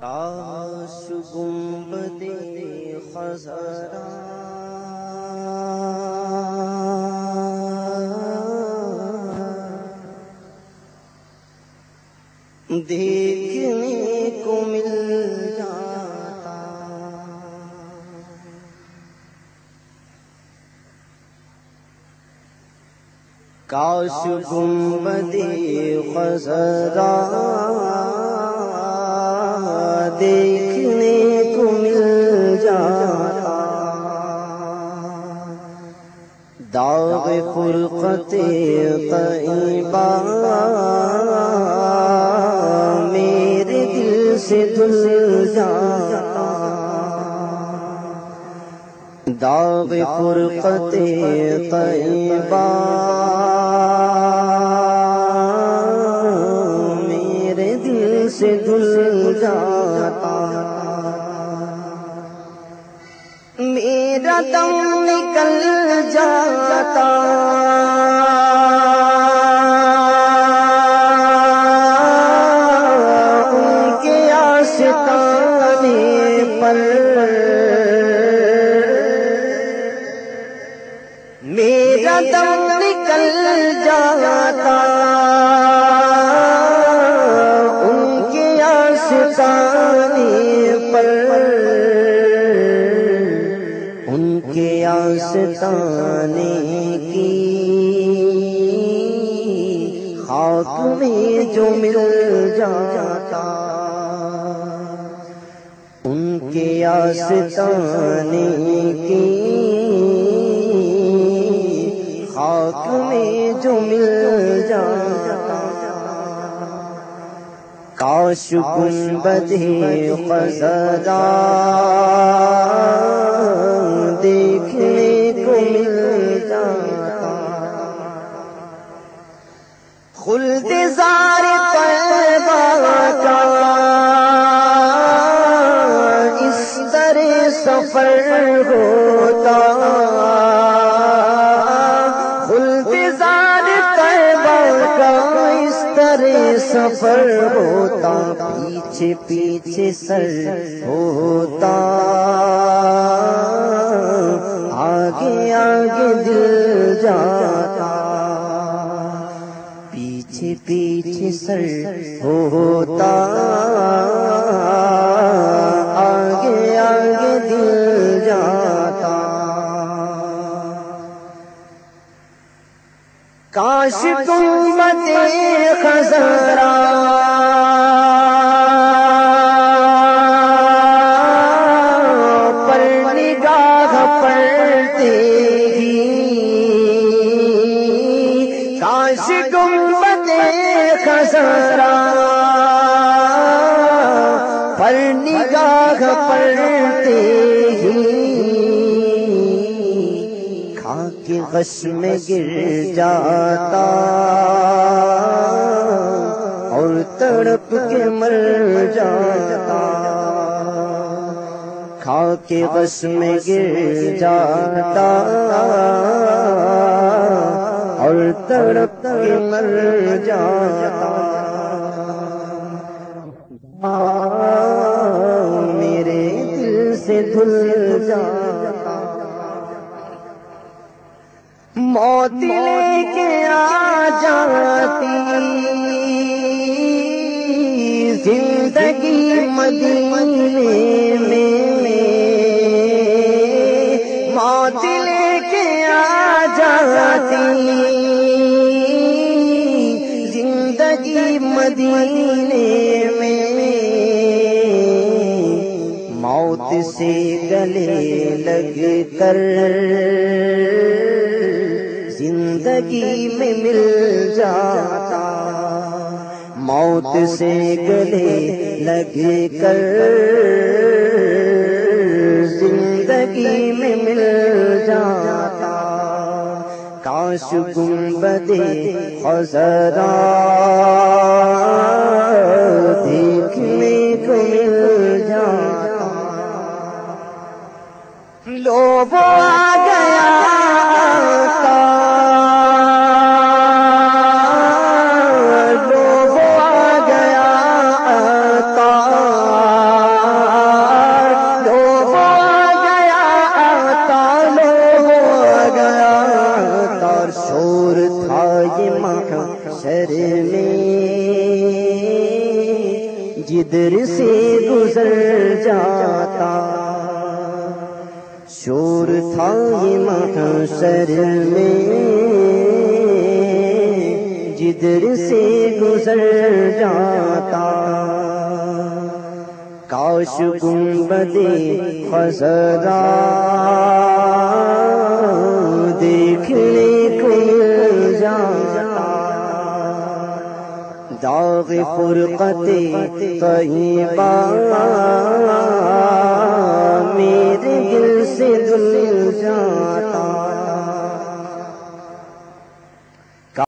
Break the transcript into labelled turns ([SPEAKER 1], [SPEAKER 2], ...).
[SPEAKER 1] کاش گنبد خضرا دیکھنے کو مل جاتا، کاش گنبد خضرا دیکھنے کو مل جاتا، داغ فرقت طیبہ میرے دل سے دھل جاتا، داغ فرقت طیبہ میرے دل سے دھل جاتا، میرا دم نکل جاتا، ان کے آستانے پر میرا دم نکل جاتا، ان کے آستانے پر، ان کے آستانے کی خاک میں جو مل جاتا، ان کے آستانے کی خاک میں جو مل جاتا، کاش گنبد خضرا دیکھنے کو مل جاتا، خلد زار طیبہ کا اس طرح سفر ہوتا، خلد زار طیبہ کا اس طرح سفر ہوتا، پیچھے پیچھے سر ہوتا، آگے آگے دل جاتا، پیچھے پیچھے سر ہوتا، آگے آگے دل جاتا، کاش گنبد خضرا پر نگاہ پڑتے ہی، کاش گنبد خضرا پر نگاہ پڑتے ہی خاک غش میں گر جاتا، اور تڑپ کے مر جاتا، خاک غش میں گر جاتا، اور تڑپ کے مر جاتا، میرے دل سے دھل جاتا، موت لے کے آ جاتی، زندگی مدینے میں موت لے کے آ جاتی، زندگی مدینے میں موت سے گلے لگ کر زندگی میں مل جاتا، موت سے گلے لگ کر زندگی میں مل جاتا، کاش گنبد خضرا دیکھنے کو مل جاتا، لوگ آ گیا لوگ آ گیا محشر میں جدھر سے گزر جاتا، شور تھا یہ محشر میں جدھر سے گزر جاتا، کاش گنبد خضرا دیکھنے کو مل جاتا، داغ فرقت طیبہ میرے دل سے دل جاتا،